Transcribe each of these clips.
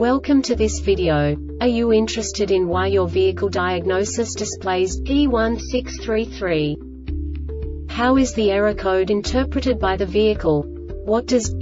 Welcome to this video. Are you interested in why your vehicle diagnosis displays P1633? How is the error code interpreted by the vehicle? What does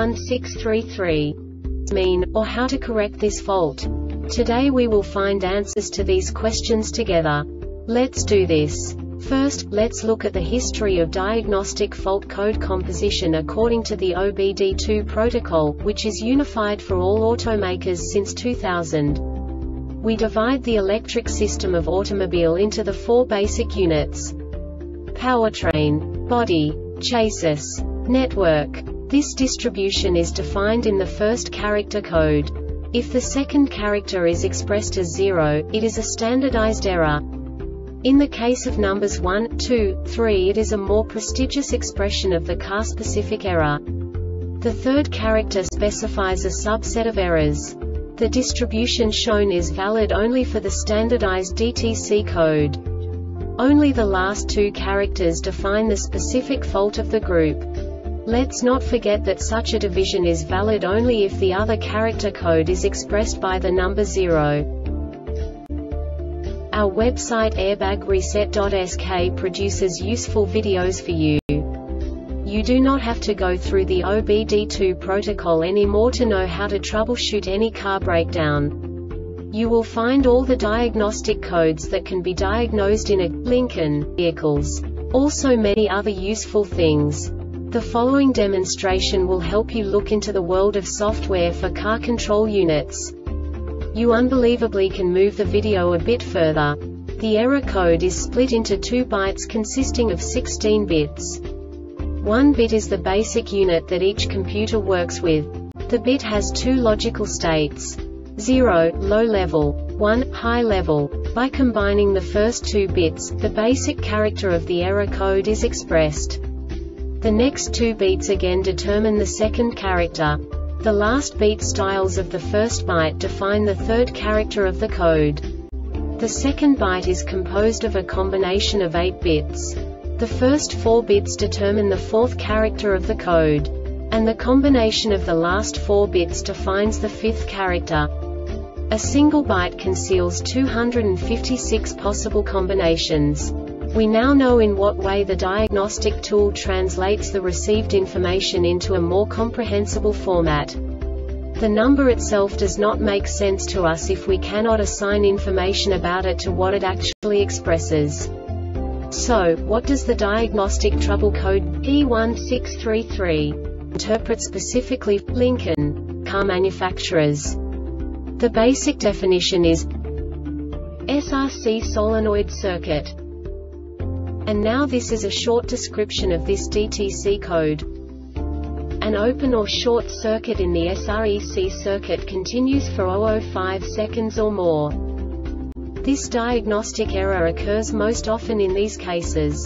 P1633 mean, or how to correct this fault? Today we will find answers to these questions together. Let's do this. First, let's look at the history of diagnostic fault code composition according to the OBD2 protocol, which is unified for all automakers since 2000. We divide the electric system of automobile into the four basic units: powertrain, body, chassis, network. This distribution is defined in the first character code. If the second character is expressed as 0, it is a standardized error. In the case of numbers 1, 2, 3, it is a more prestigious expression of the car-specific error. The third character specifies a subset of errors. The distribution shown is valid only for the standardized DTC code. Only the last two characters define the specific fault of the group. Let's not forget that such a division is valid only if the other character code is expressed by the number 0. Our website airbagreset.sk produces useful videos for you. You do not have to go through the OBD2 protocol anymore to know how to troubleshoot any car breakdown. You will find all the diagnostic codes that can be diagnosed in a Lincoln vehicles. Also many other useful things. The following demonstration will help you look into the world of software for car control units. You unbelievably can move the video a bit further. The error code is split into 2 bytes consisting of 16 bits. 1 bit is the basic unit that each computer works with. The bit has 2 logical states: 0, low level, 1, high level. By combining the first 2 bits, the basic character of the error code is expressed. The next 2 beats again determine the second character. The last beat styles of the first byte define the third character of the code. The second byte is composed of a combination of 8 bits. The first 4 bits determine the fourth character of the code. And the combination of the last 4 bits defines the fifth character. A single byte conceals 256 possible combinations. We now know in what way the diagnostic tool translates the received information into a more comprehensible format. The number itself does not make sense to us if we cannot assign information about it to what it actually expresses. So, what does the diagnostic trouble code P1633 interpret specifically for Lincoln car manufacturers? The basic definition is SRC solenoid circuit. And now this is a short description of this DTC code. An open or short circuit in the SREC circuit continues for 0.05 seconds or more. This diagnostic error occurs most often in these cases: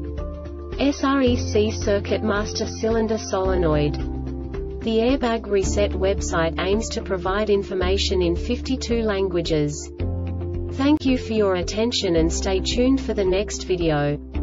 SREC circuit master cylinder solenoid. The Airbag Reset website aims to provide information in 52 languages. Thank you for your attention and stay tuned for the next video.